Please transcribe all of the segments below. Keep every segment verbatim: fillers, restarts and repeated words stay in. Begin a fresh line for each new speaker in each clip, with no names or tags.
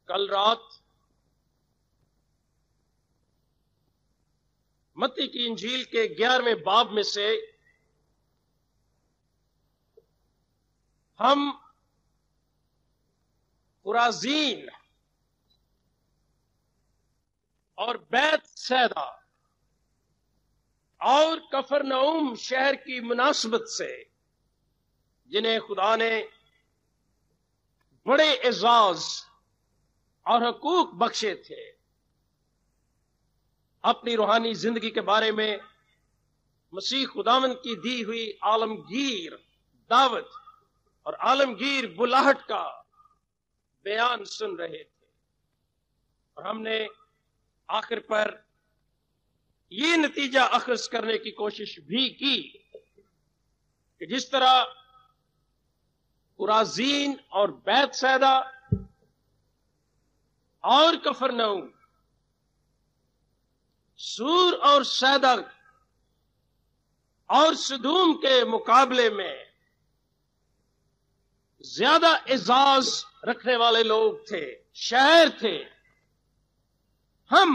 کل رات متی کی انجیل کے گیارہویں باب میں سے ہم خرازین اور بیت سیدا اور کفرنعوم شہر کی مناسبت سے، جنہیں خدا نے بڑے اعزاز اور حقوق بخشے تھے، اپنی روحانی زندگی کے بارے میں مسیح خداوند کی دی ہوئی عالمگیر دعوت اور عالمگیر بلاہٹ کا بیان سن رہے تھے، اور ہم نے آخر پر یہ نتیجہ اخذ کرنے کی کوشش بھی کی کہ جس طرح خرازین اور بیت سیدا اور کفرنعوم سور اور سیدا اور سدوم کے مقابلے میں زیادہ اعزاز رکھنے والے لوگ تھے، شہر تھے، ہم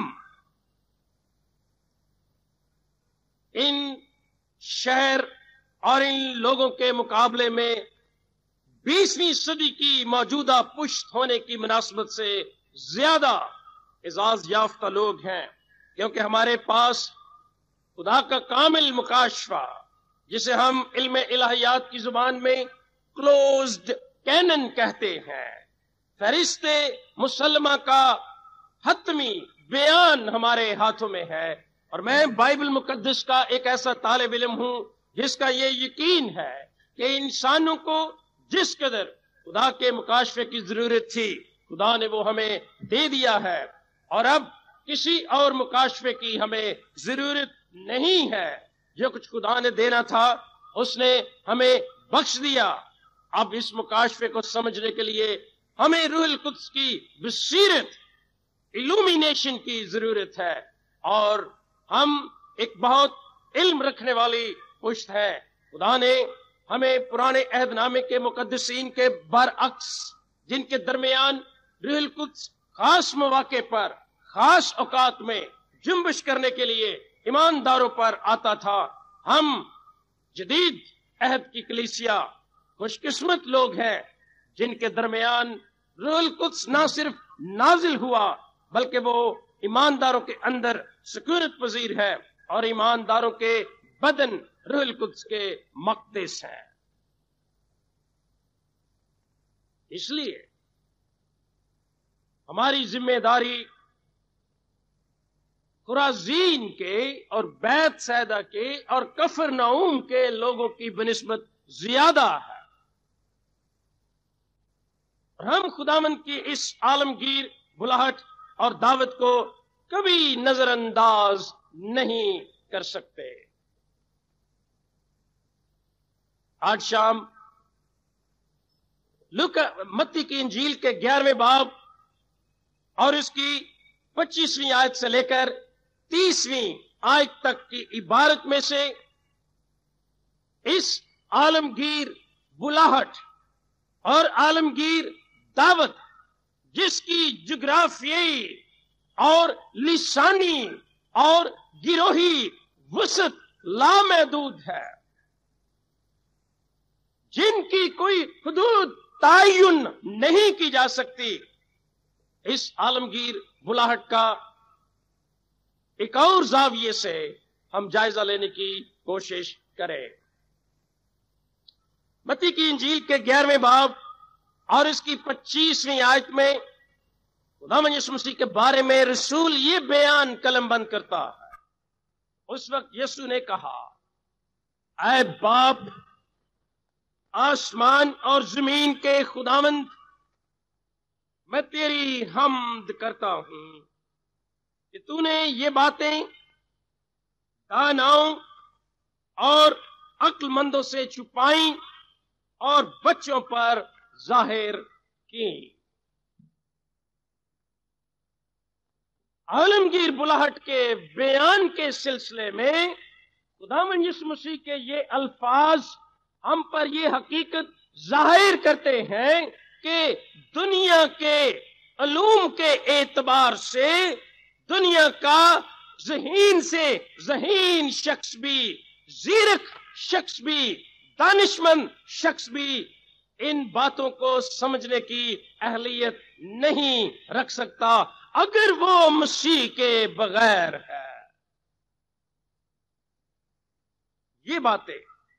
ان شہر اور ان لوگوں کے مقابلے میں بیسویں صدی کی موجودہ پشت ہونے کی مناسبت سے زیادہ اعزاز یافتہ لوگ ہیں، کیونکہ ہمارے پاس خدا کا کامل مکاشفہ، جسے ہم علم الہیات کی زبان میں کلوزڈ کینن کہتے ہیں، فہرست مسلمہ کا حتمی بیان ہمارے ہاتھوں میں ہے، اور میں بائبل مقدس کا ایک ایسا طالب علم ہوں جس کا یہ یقین ہے کہ انسانوں کو جس قدر خدا کے مکاشفے کی ضرورت تھی، خدا نے وہ ہمیں دے دیا ہے، اور اب کسی اور مکاشفے کی ہمیں ضرورت نہیں ہے۔ جو کچھ خدا نے دینا تھا اس نے ہمیں بخش دیا۔ اب اس مکاشفے کو سمجھنے کے لیے ہمیں روح القدس کی بصیرت، ایلومینیشن کی ضرورت ہے، اور ہم ایک بہت علم رکھنے والی پشت ہے۔ خدا نے ہمیں پرانے عہد نامے کے مقدسین کے برعکس، جن کے درمیان روح القدس خاص مواقع پر، خاص اوقات میں جنبش کرنے کے لیے ایمانداروں پر آتا تھا، ہم جدید عہد کی کلیسیا خوش قسمت لوگ ہیں جن کے درمیان روح القدس نہ صرف نازل ہوا بلکہ وہ ایمانداروں کے اندر سکونت پذیر ہے، اور ایمانداروں کے بدن روح القدس کے مقدس ہیں۔ اس لیے ہماری ذمہ داری خرازین کے اور بیت سیدا کے اور کفرنعوم کے لوگوں کی بنسبت زیادہ ہے، اور ہم خداوند کی اس عالمگیر بلاہٹ اور دعوت کو کبھی نظر انداز نہیں کر سکتے۔ آج شام لوکا متی کی انجیل کے گیارہویں باب اور اس کی پچیسویں آیت سے لے کر تیسویں آیت تک کی عبارت میں سے اس عالمگیر بلاہٹ اور عالمگیر دعوت، جس کی جغرافیائی اور لسانی اور گروہی وسعت لامحدود ہے، جن کی کوئی حدود تعین نہیں کی جا سکتی، اس عالمگیر بلاہٹ کا ایک اور زاویے سے ہم جائزہ لینے کی کوشش کریں۔ متی کی انجیل کے گیارہویں باب اور اس کی پچیسویں آیت میں خداوند یسوع مسیح کے بارے میں رسول یہ بیان قلم بند کرتا ہے۔ اس وقت یسوع نے کہا، اے باپ، آسمان اور زمین کے خداوند، میں تیری حمد کرتا ہوں کہ تو نے یہ باتیں داناؤں اور عقل مندوں سے چھپائیں اور بچوں پر ظاہر کی۔ عالمگیر بلاہٹ کے بیان کے سلسلے میں خداوند یسوع مسیح کے یہ الفاظ ہم پر یہ حقیقت ظاہر کرتے ہیں کہ دنیا کے علوم کے اعتبار سے دنیا کا ذہین سے ذہین شخص بھی، زیرک شخص بھی، دانشمند شخص بھی ان باتوں کو سمجھنے کی اہلیت نہیں رکھ سکتا اگر وہ مسیح کے بغیر ہے۔ یہ باتیں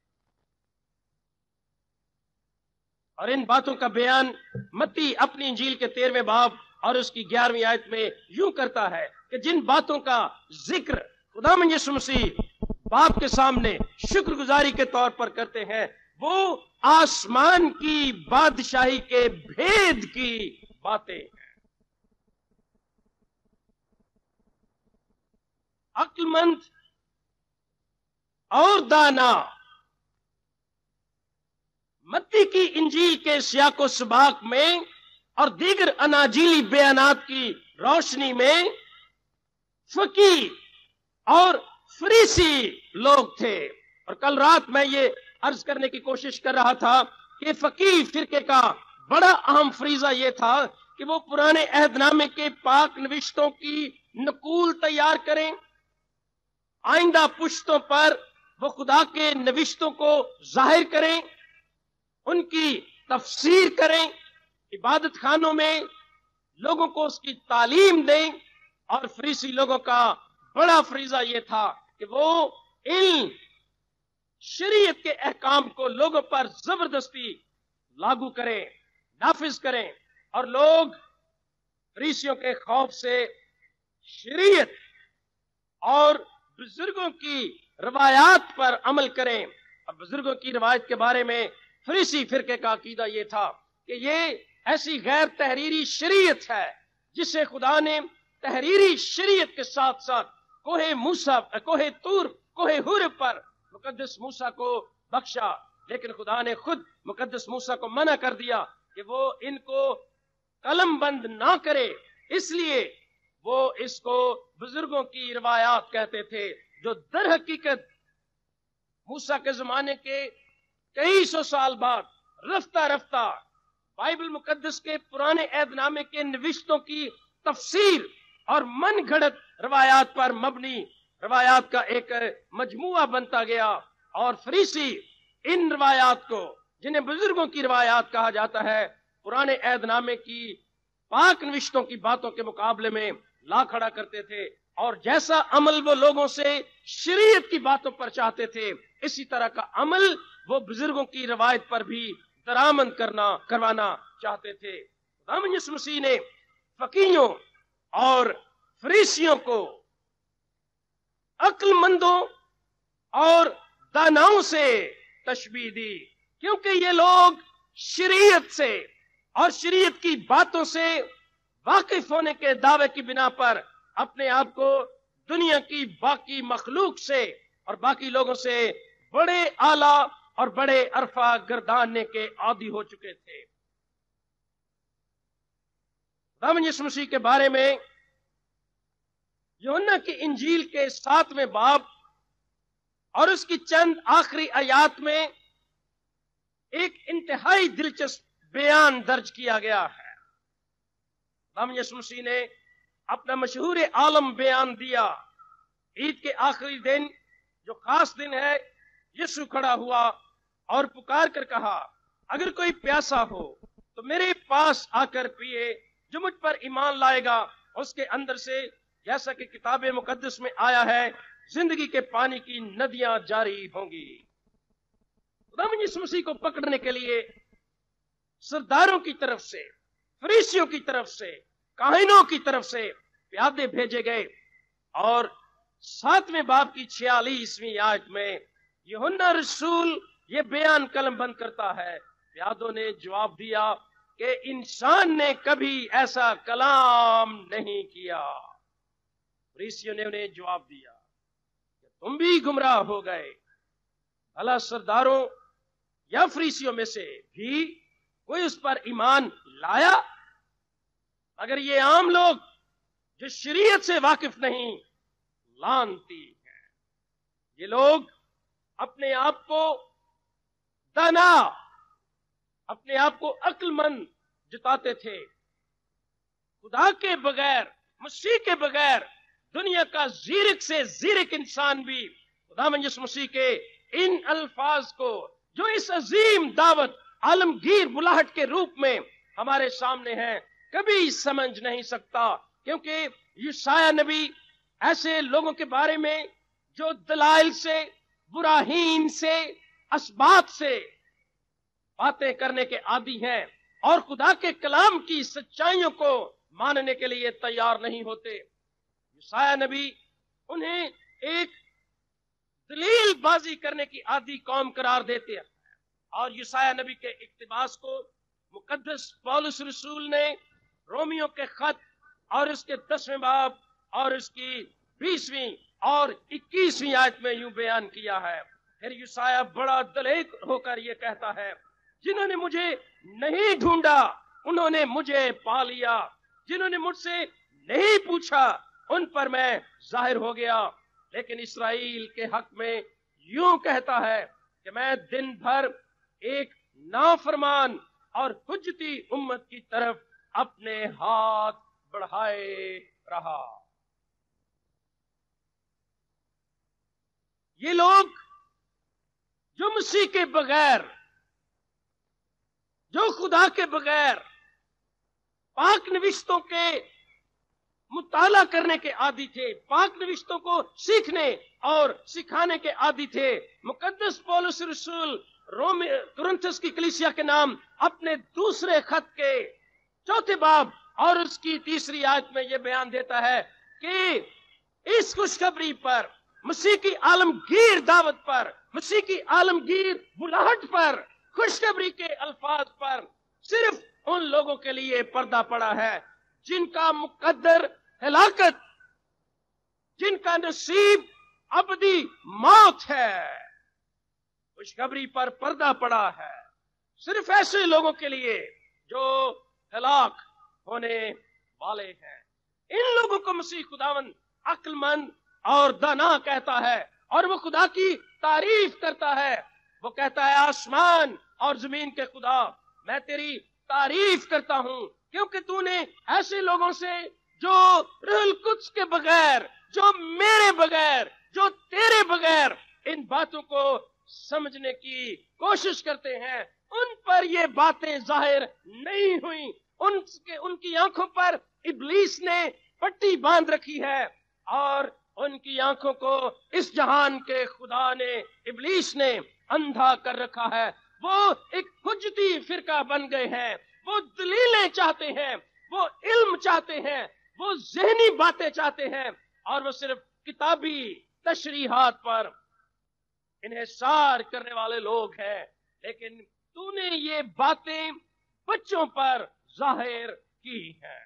اور ان باتوں کا بیان متی اپنی انجیل کے تیرہویں باب اور اس کی گیارہویں آیت میں یوں کرتا ہے کہ جن باتوں کا ذکر خداوند یسوع مسیح باپ کے سامنے شکر گزاری کے طور پر کرتے ہیں، وہ آسمان کی بادشاہی کے بھید کی باتیں ہیں۔ عقل مند اور دانا متی کی انجیل کے سیاق و سباق میں اور دیگر اناجیلی بیانات کی روشنی میں فقیہ اور فریسی لوگ تھے۔ اور کل رات میں یہ عرض کرنے کی کوشش کر رہا تھا کہ فقیہ فرقے کا بڑا اہم فریضہ یہ تھا کہ وہ پرانے عہد نامے کے پاک نوشتوں کی نقول تیار کریں، آئندہ پشتوں پر وہ خدا کے نوشتوں کو ظاہر کریں، ان کی تفسیر کریں، عبادت خانوں میں لوگوں کو اس کی تعلیم دیں۔ اور فریسی لوگوں کا بڑا فریضہ یہ تھا کہ وہ علم شریعت کے احکام کو لوگوں پر زبردستی لاگو کریں، نافذ کریں، اور لوگ فریسیوں کے خوف سے شریعت اور بزرگوں کی روایات پر عمل کریں۔ اور بزرگوں کی روایت کے بارے میں فریسی فرقے کا عقیدہ یہ تھا کہ یہ ایسی غیر تحریری شریعت ہے جسے خدا نے تحریری شریعت کے ساتھ ساتھ کوہ موسیٰ کوہ طور کوہ حور پر مقدس موسیٰ کو بخشا، لیکن خدا نے خود مقدس موسیٰ کو منع کر دیا کہ وہ ان کو قلم بند نہ کرے، اس لیے وہ اس کو بزرگوں کی روایات کہتے تھے، جو در حقیقت موسیٰ کے زمانے کے کئی سو سال بعد رفتہ رفتہ بائبل مقدس کے پرانے عہد نامے کے نوشتوں کی تفسیر اور من گھڑت روایات پر مبنی روایات کا ایک مجموعہ بنتا گیا۔ اور فریسی ان روایات کو، جنہیں بزرگوں کی روایات کہا جاتا ہے، پرانے عہد نامے کی پاک نوشتوں کی باتوں کے مقابلے میں لا کھڑا کرتے تھے، اور جیسا عمل وہ لوگوں سے شریعت کی باتوں پر چاہتے تھے، اسی طرح کا عمل وہ بزرگوں کی روایت پر بھی درآمد کرنا کروانا چاہتے تھے۔ خداوند یسوع مسیح نے فقیہوں اور فریسیوں کو عقل مندوں اور داناؤں سے تشبیہ دی، کیونکہ یہ لوگ شریعت سے اور شریعت کی باتوں سے واقف ہونے کے دعوے کی بنا پر اپنے آپ کو دنیا کی باقی مخلوق سے اور باقی لوگوں سے بڑے اعلیٰ اور بڑے عرفہ گرداننے کے عادی ہو چکے تھے۔ خداوند یسوع مسیح کے بارے میں یوحنا کی انجیل کے ساتویں باب اور اس کی چند آخری آیات میں ایک انتہائی دلچسپ بیان درج کیا گیا ہے۔ خداوند یسوع مسیح نے اپنا مشہور عالم بیان دیا۔ عید کے آخری دن، جو خاص دن ہے، یسوع کھڑا ہوا اور پکار کر کہا، اگر کوئی پیاسا ہو تو میرے پاس آ کر پیے، جو مجھ پر ایمان لائے گا اس کے اندر سے، جیسا کہ کتاب مقدس میں آیا ہے، زندگی کے پانی کی ندیاں جاری ہوں گی۔ خداوند یسوع مسیح کو پکڑنے کے لیے سرداروں کی طرف سے، فریسیوں کی طرف سے، کاہنوں کی طرف سے پیادے بھیجے گئے، اور ساتویں باب کی چھیالیسویں آیت میں یوحنا رسول یہ بیان قلم بند کرتا ہے، پیادوں نے جواب دیا کہ انسان نے کبھی ایسا کلام نہیں کیا۔ فریسیوں نے انہیں جواب دیا کہ تم بھی گمراہ ہو گئے۔ بھلا سرداروں یا فریسیوں میں سے بھی کوئی اس پر ایمان لایا؟ اگر یہ عام لوگ جو شریعت سے واقف نہیں، لعنتی ہیں۔ یہ لوگ اپنے آپ کو دانا، اپنے آپ کو عقل مند جتاتے تھے، खुदा के बगैर, मसीह के बगैर दुनिया का जीरक से जीरक इंसान भी खुदावंद यीशु मसीह के इन अल्फाज को, जो इस अजीम दावत आलमगीर बुलाहट के रूप में हमारे सामने है, कभी समझ नहीं सकता। क्योंकि यशायाह नबी ऐसे लोगों के बारे में जो दलाइल से, बुराहीन से, असबात से बातें करने के आदी हैं और खुदा के कलाम की सच्चाइयों को मानने के लिए तैयार नहीं होते। यशायाह नबी उन्हें एक दलील बाजी करने की आदी कौम करार देते हैं और यशायाह नबी के इक्तिबास को मुकद्दस पौलुस रसूल ने रोमियो के खत और इसके दसवें बाब और इसकी बीसवीं और इक्कीसवीं आयत में यूं बयान किया है। फिर यशायाह बड़ा दलेर होकर यह कहता है, जिन्होंने मुझे नहीं ढूंढा उन्होंने मुझे पा लिया, जिन्होंने मुझसे नहीं पूछा उन पर मैं जाहिर हो गया। लेकिन इस्राएल के हक में यूं कहता है कि मैं दिन भर एक नाफरमान और हुज्जती उम्मत की तरफ अपने हाथ बढ़ाए रहा। ये लोग जो मसीह के बगैर, जो खुदा के बगैर पाक नविश्तों के मुताला करने के आदी थे, पाक नविश्तों को सीखने और सिखाने के आदी थे, मुकद्दस पौलुस रसूल रोम कुरिन्थस की कलीसिया के नाम अपने दूसरे खत के चौथे बाब और उसकी तीसरी आयत में यह बयान देता है कि इस खुशखबरी पर, मसीह की आलमगीर दावत पर, मसीह की आलमगीर बुलाहट पर, खुशखबरी के अल्फाज पर सिर्फ उन लोगों के लिए पर्दा पड़ा है जिनका मुकद्दर हलाकत, जिनका नसीब अबदी मौत है। खुशखबरी पर पर्दा पड़ा है सिर्फ ऐसे लोगों के लिए जो हलाक होने वाले हैं। इन लोगों को मसीह खुदावंद अक्लमंद और दाना कहता है और वो खुदा की तारीफ करता है। वो कहता है, आसमान और जमीन के खुदा, मैं तेरी तारीफ करता हूं क्योंकि तूने ऐसे लोगों से जो रूहुल कुद्स के बगैर, जो मेरे बगैर, जो तेरे बगैर इन बातों को समझने की कोशिश करते हैं, उन पर ये बातें जाहिर नहीं हुई। उनके उनकी आंखों पर इब्लीस ने पट्टी बांध रखी है और उनकी आंखों को इस जहान के खुदा ने, इब्लीस ने अंधा कर रखा है। वो एक हुज्जती फिरका बन गए हैं। वो दलीलें चाहते हैं, वो इल्म चाहते हैं, वो ज़हनी बातें चाहते हैं और वो सिर्फ किताबी तशरीहात पर इन्हिसार करने वाले लोग हैं। लेकिन तूने ये बातें बच्चों पर जाहिर की हैं।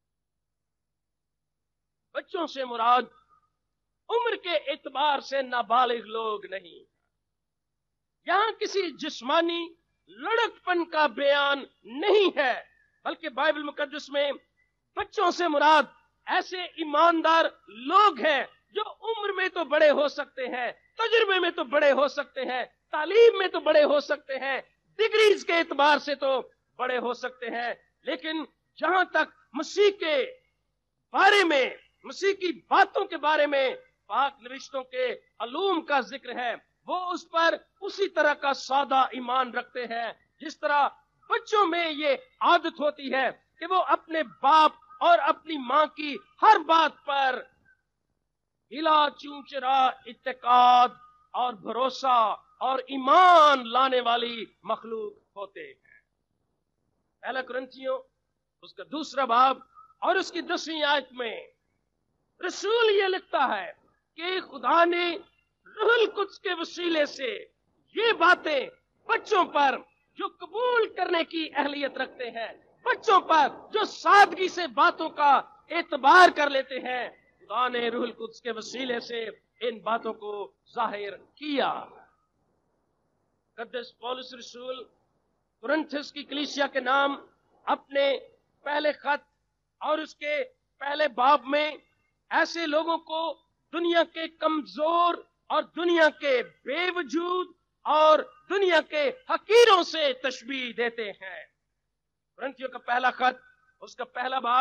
बच्चों से मुराद उम्र के एतबार से नाबालिग लोग नहीं, यहां किसी जिस्मानी लड़कपन का बयान नहीं है, बल्कि बाइबल मुकद्दस में बच्चों से मुराद ऐसे ईमानदार लोग हैं जो उम्र में तो बड़े हो सकते हैं, तजुर्बे में तो बड़े हो सकते हैं, तालीम में तो बड़े हो सकते हैं, डिग्रीज के एतबार से तो बड़े हो सकते हैं, लेकिन जहां तक मसीह के बारे में, मसीह की बातों के बारे में पाक नविश्तों के अलूम का जिक्र है, वो उस पर उसी तरह का सादा ईमान रखते हैं जिस तरह बच्चों में ये आदत होती है कि वो अपने बाप और अपनी माँ की हर बात पर हिला चूचरा इत्तेकाद और भरोसा और ईमान लाने वाली मखलूक होते हैं। पहला कुरिन्थियों उसका दूसरा बाब और उसकी दसवीं आयत में रसूल ये लिखता है कि खुदा ने रूहुल कुद्स के वसीले से ये बातें बच्चों पर जो कबूल करने की अहलियत रखते हैं, बच्चों पर जो सादगी से बातों का एतबार कर लेते हैं, खुदा ने रूहुल कुद्स के वसीले से इन बातों को जाहिर किया। मुकद्दस पौलुस रसूल कुरिन्थस की कलीसिया के नाम अपने पहले खत और उसके पहले बाब में ऐसे लोगों को दुनिया के कमजोर और दुनिया के बेवजूद और दुनिया के हकीरों से तशबीह देते हैं। कुरिन्थियों का पहला खत उसका पहला बाब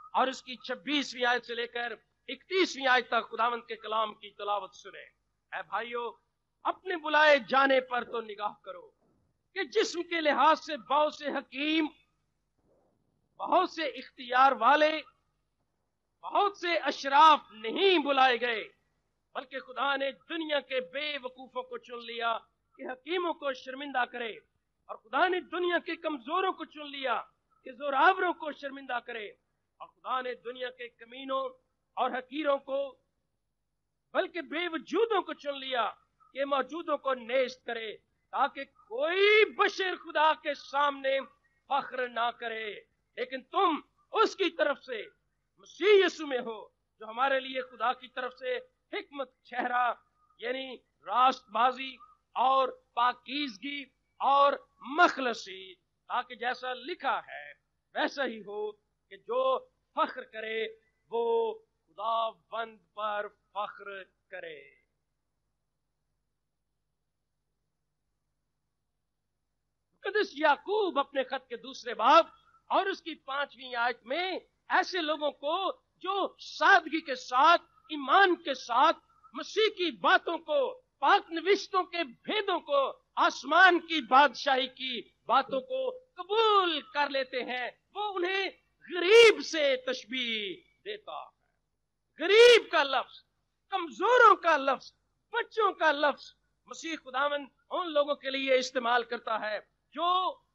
اور اس کی چھبیسویں آیت سے لے کر اکتیسویں آیت تک خداوند کے کلام کی تلاوت سنیں۔ اے بھائیو، اپنے بلائے جانے پر تو نگاہ کرو کہ جسم کے لحاظ سے بہت سے حکیم، بہت سے اختیار والے، بہت سے اشراف نہیں بلائے گئے، بلکہ خدا نے دنیا کے بے وقوفوں کو چن لیا کہ حکیموں کو شرمندہ کرے، اور خدا نے دنیا کے کمزوروں کو چن لیا کہ زوراوروں کو شرمندہ کرے، اور خدا نے دنیا کے کمینوں اور حقیروں کو بلکہ بے وجودوں کو چن لیا کہ موجودوں کو نیست کرے، تاکہ کوئی بشر خدا کے سامنے فخر نہ کرے، لیکن تم اس کی طرف سے مسیح یسوع میں ہو، جو ہمارے لیے خدا کی طرف سے حکمت چہرہ یعنی راست بازی اور پاکیزگی اور مخلصی، تاکہ جیسا لکھا ہے ویسا ہی ہو کہ جو فخر کرے وہ خدا بند پر فخر کرے۔ قدس یعقوب اپنے خط کے دوسرے باب اور اس کی پانچویں آیت میں ایسے لوگوں کو جو سادگی کے ساتھ، ایمان کے ساتھ مسیح کی باتوں کو، پاک نوشتوں کے بھیدوں کو، آسمان کی بادشاہی کی باتوں کو قبول کر لیتے ہیں، وہ انہیں غریب سے تشبیہ دیتا ہے۔ غریب کا لفظ، کمزوروں کا لفظ، بچوں کا لفظ مسیح خداوند ان لوگوں کے لیے استعمال کرتا ہے جو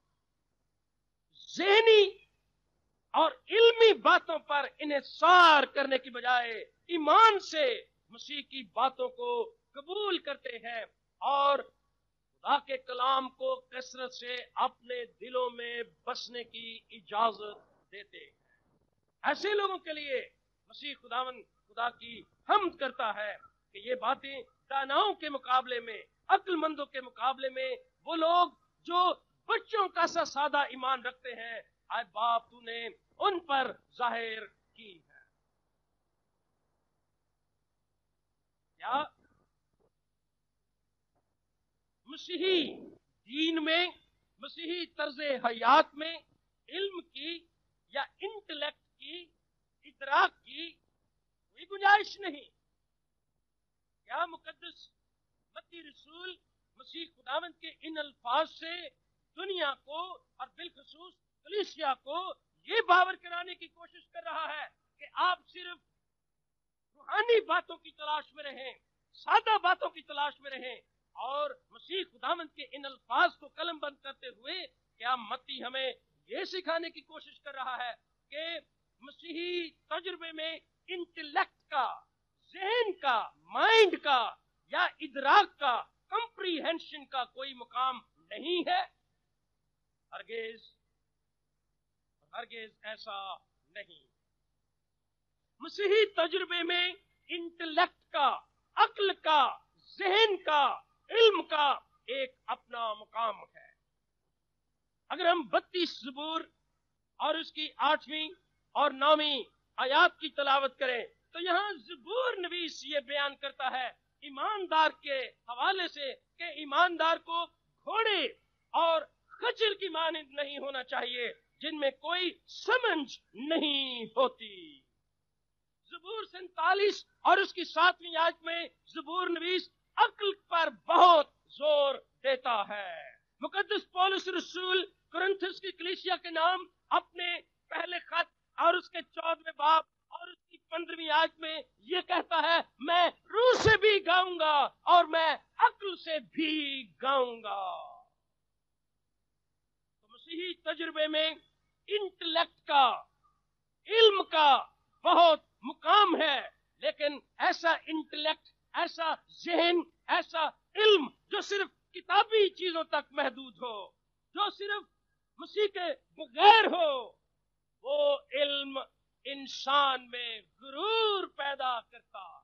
ذہنی اور علمی باتوں پر انحصار کرنے کی بجائے ایمان سے مسیح کی باتوں کو قبول کرتے ہیں اور خدا کے کلام کو کثرت سے اپنے دلوں میں بسنے کی اجازت دیتے ہیں۔ ایسے لوگوں کے لیے مسیح خداوند خدا کی حمد کرتا ہے کہ یہ باتیں داناؤں کے مقابلے میں، عقل مندوں کے مقابلے میں، وہ لوگ جو بچوں کا سا سادہ ایمان رکھتے ہیں، اے باپ تو نے ان پر ظاہر کی ہے۔ کیا مسیحی دین میں، مسیحی طرز حیات میں علم کی یا انٹلیکٹ کی، ادراک کی کوئی گنجائش نہیں؟ کیا مقدس متی رسول مسیح خداوند کے ان الفاظ سے دنیا کو اور بالخصوص کلیسیا کو یہ باور کرانے کی کوشش کر رہا ہے کہ آپ صرف روحانی باتوں کی تلاش میں رہیں، سادہ باتوں کی تلاش میں رہیں، اور مسیح خداوند کے ان الفاظ کو قلم بند کرتے ہوئے کیا متی ہمیں یہ سکھانے کی کوشش کر رہا ہے کہ مسیحی تجربے میں انٹلیکٹ کا، ذہن کا، مائنڈ کا یا ادراک کا، کمپریہنشن کا کوئی مقام نہیں ہے؟ ہرگز ہرگز ایسا نہیں۔ مسیحی تجربے میں انٹلیکٹ کا، عقل کا، ذہن کا، علم کا ایک اپنا مقام ہے۔ اگر ہم بتیس زبور اور اس کی آٹھویں اور نویں آیات کی تلاوت کریں تو یہاں زبور نویس یہ بیان کرتا ہے ایماندار کے حوالے سے کہ ایماندار کو گھوڑے اور خچر کی مانند نہیں ہونا چاہیے جن میں کوئی سمجھ نہیں ہوتی۔ زبور سینتالیس اور اس کی ساتویں آیت میں زبور نویس عقل پر بہت زور دیتا ہے۔ مقدس پولس رسول کرنتھس کی کلیسیا کے نام اپنے پہلے خط اور اس کے چودھویں باب اور اس کی پندرہویں آیت میں یہ کہتا ہے، میں روح سے بھی گاؤں گا اور میں عقل سے بھی گاؤں گا۔ تو مسیحی تجربے میں انٹلیکٹ کا، علم کا بہت مقام ہے، لیکن ایسا انٹلیکٹ، ایسا ذہن، ایسا علم جو صرف کتابی چیزوں تک محدود ہو، جو صرف مسیح کے بغیر ہو، وہ علم انسان میں غرور پیدا کرتا ہے۔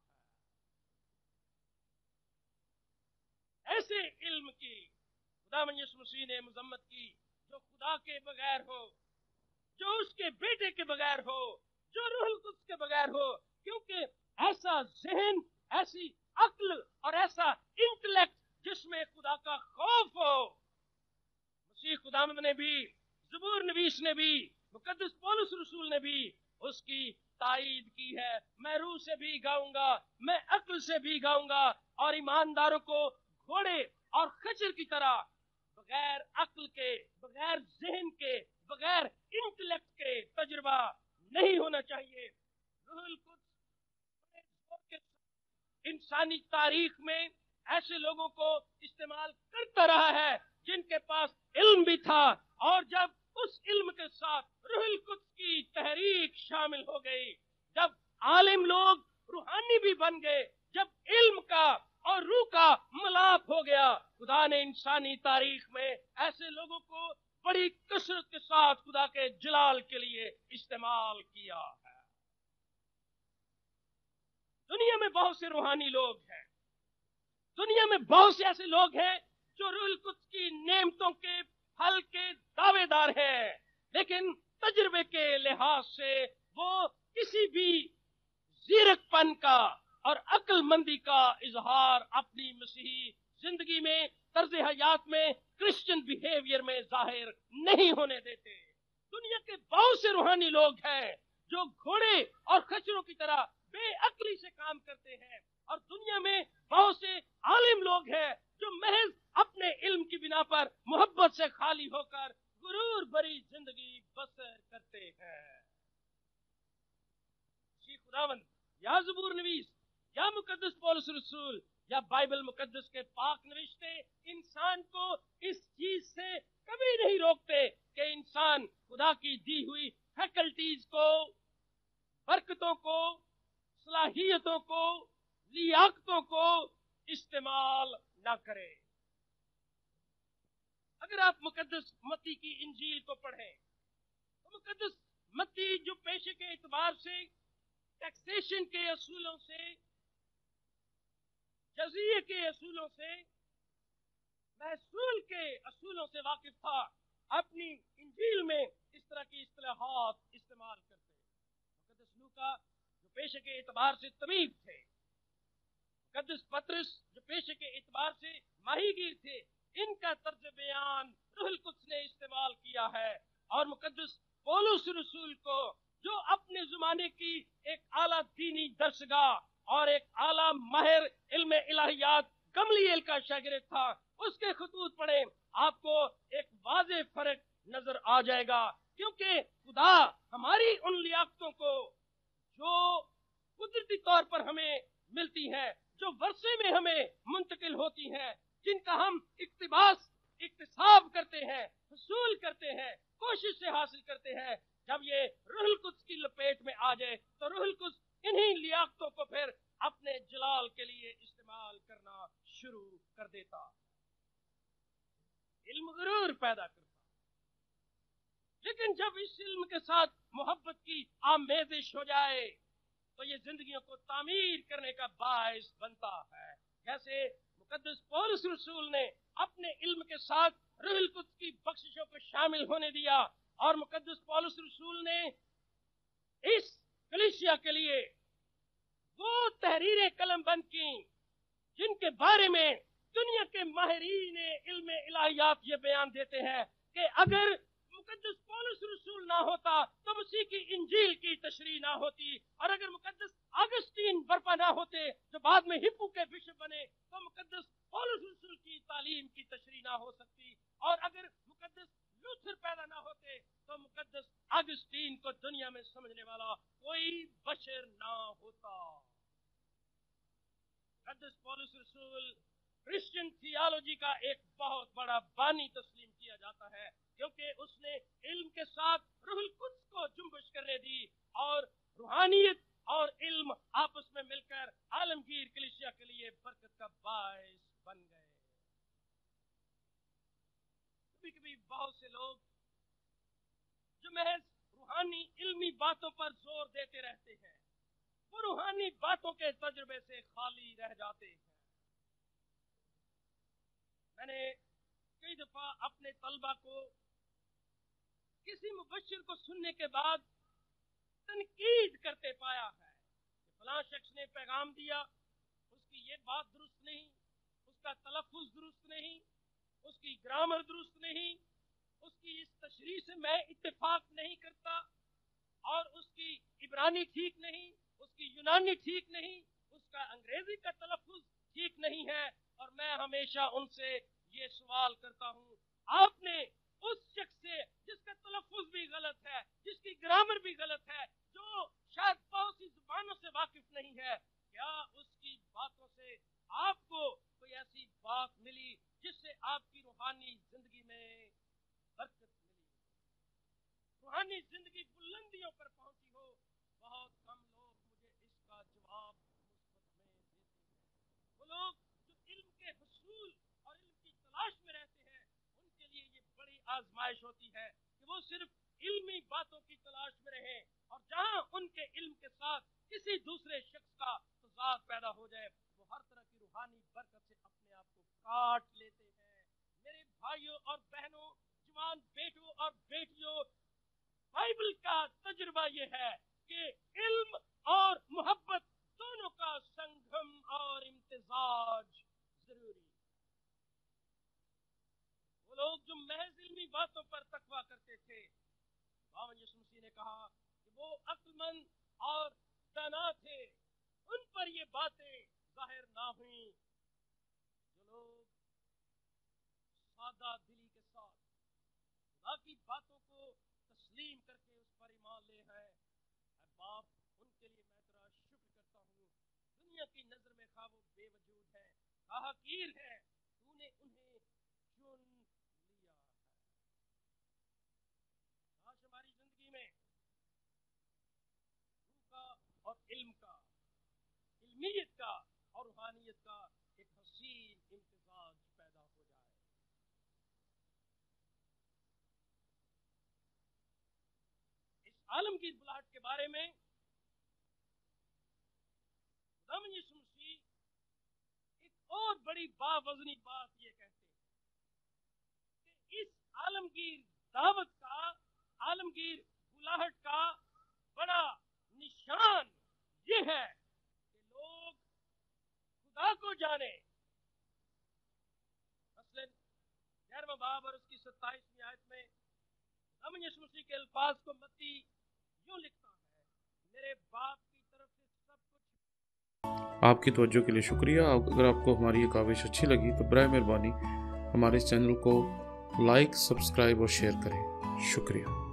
ایسے علم کی خداوند یسوع مسیح نے مذمت کی جو خدا کے بغیر ہو، جو اس کے بیٹے کے بغیر ہو، جو روح القدس کے بغیر ہو، کیونکہ ایسا ذہن، ایسی عقل اور ایسا انٹلیکٹ جس میں خدا کا خوف ہو، مسیح خداوند نے بھی، زبور نویس نے بھی، مقدس پولس رسول نے بھی اس کی تائید کی ہے۔ میں روح سے بھی گاؤں گا، میں عقل سے بھی گاؤں گا، اور ایمانداروں کو گھوڑے اور خچر کی طرح بغیر عقل کے، بغیر ذہن کے، بغیر انٹلیکٹ کے تجربہ نہیں ہونا چاہیے۔ روح القدس انسانی تاریخ میں ایسے لوگوں کو استعمال کرتا رہا ہے جن کے پاس علم بھی تھا، اور جب اس علم کے ساتھ روح القدس کی تحریک شامل ہو گئی، جب عالم لوگ روحانی بھی بن گئے، جب علم کا اور روح کا ملاپ ہو گیا، خدا نے انسانی تاریخ میں ایسے لوگوں کو بڑی کثرت کے ساتھ خدا کے جلال کے لیے استعمال کیا ہے۔ دنیا میں بہت سے روحانی لوگ ہیں، دنیا میں بہت سے ایسے لوگ ہیں جو روح القدس کی نعمتوں کے پھل کے دعوے دار ہیں، لیکن تجربے کے لحاظ سے وہ کسی بھی زیرک پن کا اور عقل مندی کا اظہار اپنی مسیحی زندگی میں، طرز حیات میں، کرسچن بیہیویئر میں ظاہر نہیں ہونے دیتے۔ دنیا کے بہت سے روحانی لوگ ہیں جو گھوڑے اور خچروں کی طرح بے عقلی سے کام کرتے ہیں، اور دنیا میں بہت سے عالم لوگ ہیں جو محض اپنے علم کی بنا پر محبت سے خالی ہو کر غرور بری زندگی بسر کرتے ہیں۔ جی خداوند یا زبور نویس یا مقدس پولس رسول یا بائبل مقدس کے پاک نوشتے انسان کو اس چیز سے کبھی نہیں روکتے کہ انسان خدا کی دی ہوئی فیکلٹیز کو، برکتوں کو، صلاحیتوں کو، لیاقتوں کو استعمال نہ کرے۔ اگر آپ مقدس متی کی انجیل کو پڑھیں تو مقدس متی جو پیشے کے اعتبار سے ٹیکسیشن کے اصولوں سے، جزیے کے اصولوں سے، محصول کے اصولوں سے واقف تھا، اپنی انجیل میں اس طرح کی اصطلاحات استعمال کرتے۔ مقدس لوکا جو پیشے کے اعتبار سے طبیب تھے، مقدس پطرس جو پیشے کے اعتبار سے ماہی گیر تھے، ان کا طرز بیان روح القدس نے استعمال کیا ہے، اور مقدس پولس رسول کو جو اپنے زمانے کی ایک اعلیٰ دینی درسگاہ اور ایک اعلیٰ ماہر علم الہیات گملیل کا شاگرد تھا، اس کے خطوط پڑھیں، آپ کو ایک واضح فرق نظر آ جائے گا، کیونکہ خدا ہماری ان لیاقتوں کو جو قدرتی طور پر ہمیں ملتی ہیں، جو ورثے میں ہمیں منتقل ہوتی ہیں، جن کا ہم اقتباس اکتساب کرتے ہیں، حصول کرتے ہیں، کوشش سے حاصل کرتے ہیں، جب یہ روح القدس کی لپیٹ میں آ جائے تو روح القدس انہی لیاقتوں کو پھر اپنے جلال کے لیے استعمال کرنا شروع کر دیتا۔ علم غرور پیدا کرتا، لیکن جب اس علم کے ساتھ محبت کی آمیزش ہو جائے تو یہ زندگیوں کو تعمیر کرنے کا باعث بنتا ہے۔ جیسے مقدس پولس رسول نے اپنے علم کے ساتھ روح القدس کی بخششوں کو شامل ہونے دیا، اور مقدس پولس رسول نے اس کلیسیا کے لیے وہ تحریریں قلم بند کی جن کے بارے میں دنیا کے ماہرین علم الہیات یہ بیان دیتے ہیں کہ اگر مقدس پولس رسول نہ ہوتا تو مسیح کی انجیل کی تشریح نہ ہوتی، اور اگر مقدس آگسٹین برپا نہ ہوتے جو بعد میں ہپو کے بشپ بنے تو مقدس پولس رسول کی تعلیم کی تشریح نہ ہو سکتی، اور اگر مقدس لوتھر پیدا نہ ہوتے تو مقدس آگسٹین کو دنیا میں سمجھنے والا کوئی بشر نہ ہوتا۔ مقدس پولس رسول کرسچن تھیالوجی کا ایک بہت بڑا بانی تسلیم کیا جاتا ہے، کیونکہ اس نے علم کے ساتھ روح القدس کو جنبش کرنے دی، اور روحانیت اور علم آپس میں مل کر عالمگیر کلیسیا کے لیے برکت کا باعث بن گئے۔ کبھی کبھی بہت سے لوگ جو محض روحانی علمی باتوں پر زور دیتے رہتے ہیں، وہ روحانی باتوں کے تجربے سے خالی رہ جاتے ہیں۔ میں نے کئی دفعہ اپنے طلبہ کو کسی مبشر کو سننے کے بعد تنقید کرتے پایا ہے کہ فلاں شخص نے پیغام دیا، اس کی یہ بات درست نہیں، اس کا تلفظ درست نہیں، اس کی گرامر درست نہیں، اس کی اس تشریح سے میں اتفاق نہیں کرتا، اور اس کی इब्रानी ठीक नहीं, उसकी यूनानी ठीक नहीं, उसका अंग्रेजी का तलफ़ुज़ ठीक नहीं है। और मैं हमेशा उनसे ये सवाल करता हूँ, आपने उस शख्स से जिसका तलफ़ुज़ भी गलत है, जिसकी ग्रामर भी गलत है, जो शायद बहुत सी जुबानों से वाकिफ नहीं है, क्या उसकी बातों से आपको कोई ऐसी बात मिली जिससे आपकी रूहानी जिंदगी में बरकत मिली, रूहानी जिंदगी बुलंदियों पर पहुंची हो? बहुत कम लोग मुझे इसका जवाब मुस्बत में देते हैं। वो लोग जो इल्म के हुसूल और इल्म की तलाश में रहते हैं, उनके लिए ये बड़ी आजमाइश होती है कि वो सिर्फ इल्मी बातों की तलाश में रहें, और जहां उनके इल्म के साथ किसी दूसरे शख्स का तज़ाद पैदा हो जाए, वो हर तरह की रूहानी बरकत से अपने आप को काट लेते हैं। मेरे भाइयों और बहनों, जवान बेटों और बेटियों, बाइबल का तजुर्बा ये है कि इल्म और मोहब्बत दोनों का संगम और इम्तिजाज जरूरी। वो लोग जो महज इल्मी बातों पर तकवा करते थे, खुदावंद यीशु मसीह ने कहा कि वो अक्लमंद और दाना थे, उन पर ये बातें जाहिर ना हुई। जो लोग सादा दिली के साथ खुदा की बातों को तस्लीम करके उस पर ईमान ले हैं, ऐ बाप, उनके लिए मैं तेरा शुक्र करता हूँ। दुनिया की नजर में खा वो बेवजूद है, हकीर है, तूने उन्हें चुन लिया है। आज हमारी जिंदगी में रूह का और इल्म का, इल्मियत का और रूहानियत का एक हसीन इम्तिजाज पैदा हो जाए। इस आलमगीर बुलाहट के बारे में खुदावंद यीशु मसीह एक और बड़ी बावजनी बात ये कहते हैं कि इस आलमगीर दावत का, आलमगीर बुलाहट का बड़ा निशान ये है कि लोग खुदा को जाने। मसलन ग्यारहवां बाब और उसकी सत्ताईसवीं आयत में खुदावंद यीशु मसीह के अल्फाज को मत्ती यूं लिखता है, मेरे बाप की तरफ से सब कुछ।
आपकी तवज्जो के लिए शुक्रिया। अगर आपको हमारी ये काविश अच्छी लगी तो बराए मेहरबानी हमारे इस चैनल को लाइक, सब्सक्राइब और शेयर करें। शुक्रिया।